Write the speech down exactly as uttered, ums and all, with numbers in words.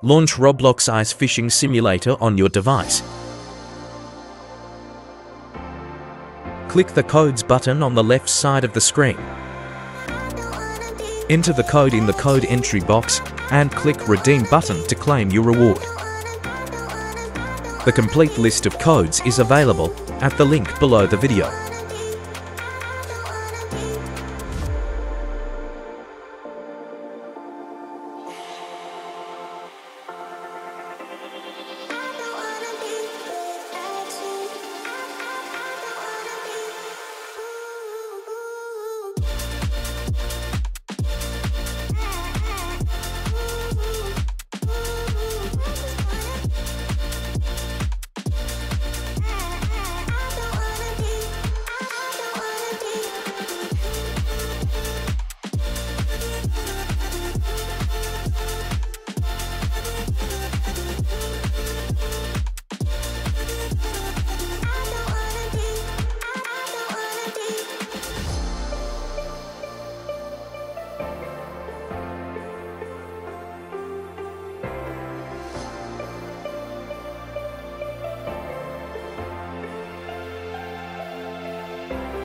Launch Roblox Ice Fishing Simulator on your device. Click the Codes button on the left side of the screen. Enter the code in the code entry box and click Redeem button to claim your reward. The complete list of codes is available at the link below the video.